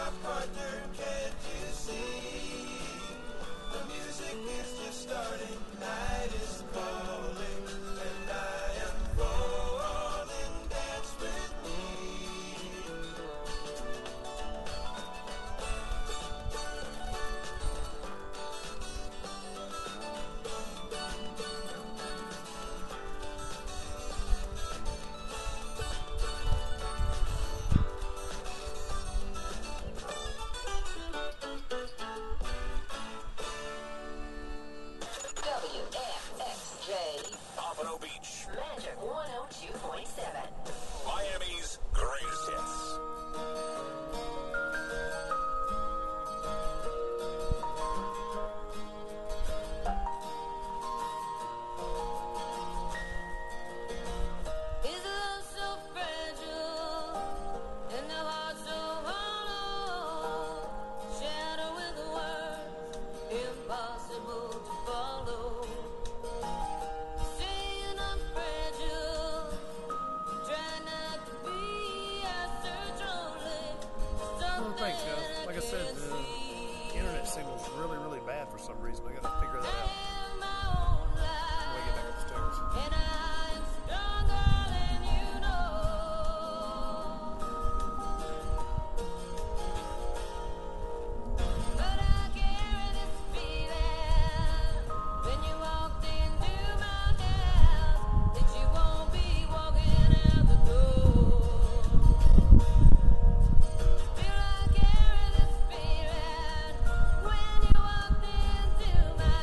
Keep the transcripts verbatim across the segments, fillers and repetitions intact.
Thanks, guys. Like I said, the internet signal's really, really bad for some reason. I gotta figure that out. When I get back upstairs. When you walked into my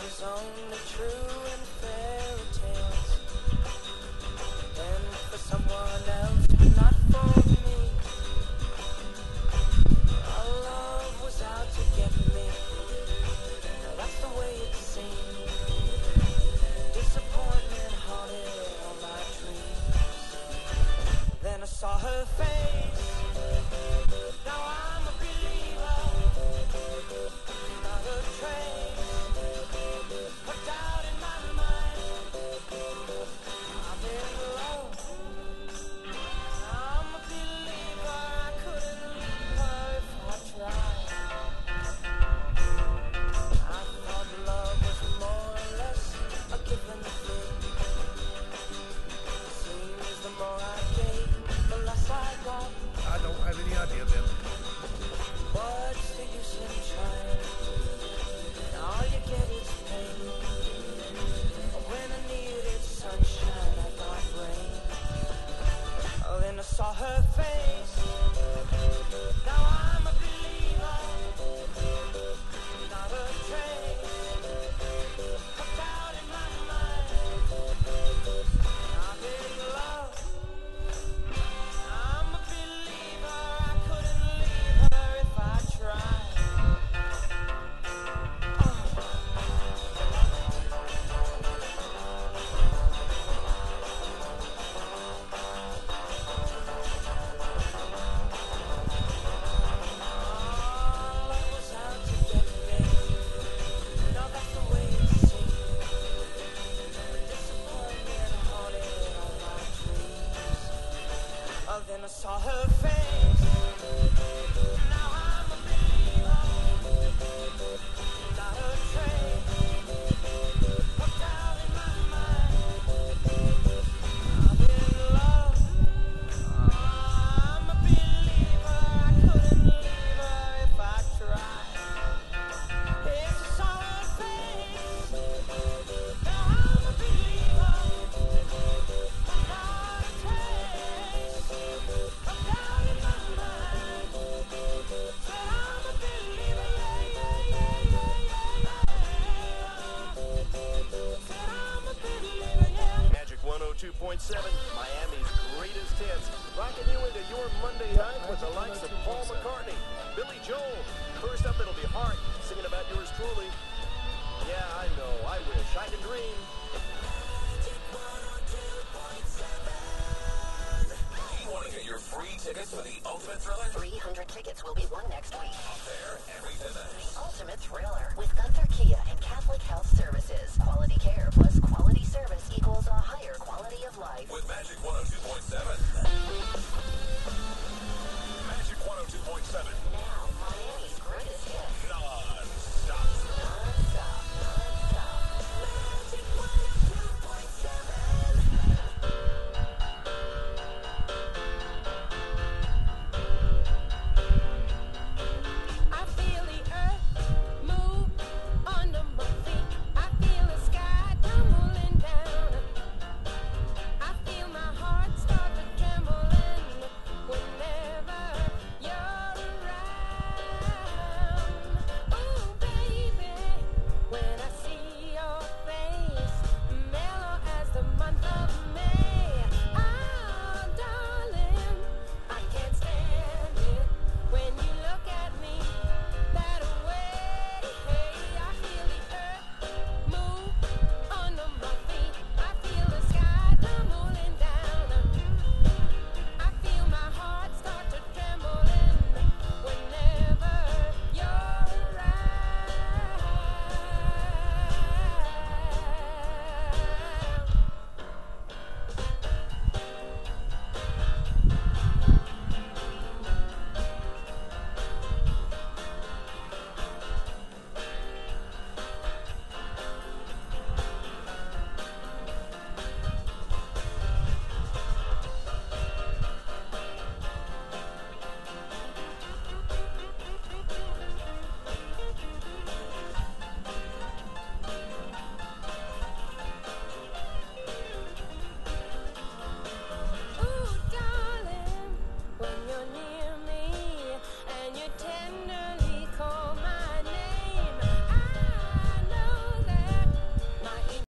is only true in fairy tales, and for someone else, not for me. Our love was out to get me. That's the way it seemed. Disappointment haunted all my dreams. Then I saw her face. Now I'm a believer. Not a trace of doubt in my mind. I'm in love. I'm a believer. I couldn't leave her if I tried. I thought love was more or less a given thing. It seems the more I gave, the less I got. I don't have any idea, Ben. What's the use in trying? All you get is pain. When I needed sunshine, I got rain. Oh, then I saw her face. Now I'm a believer. Not a trace of doubt in my mind. I'm in love. I'm a believer. I couldn't leave her if I tried. Love was out to get me. Now that's the way it seemed. Disappointment haunted all my dreams. Oh, then I saw her face. Now I'm a believer. Not a trace of doubt in my mind. I'm in love. I'm a believer. I couldn't leave her if I tried. Yes, I saw her face. Now I'm a believer. Not a trace of doubt in my mind. Said I'm a believer, yeah, yeah, yeah, yeah, yeah, yeah. Said I'm a believer, yeah. Magic one oh two point seven, Miami's greatest hits. Rocking you into your Monday night with the likes of Paul McCartney, Billy Joel. First up, it'll be Heart, singing about yours truly. Yeah, I know, I wish, I can dream. You want to get your free tickets for the Ultimate Thriller? three hundred tickets will be won next week. There, every event. The Ultimate Thriller with Gunther Kia and Catholic Health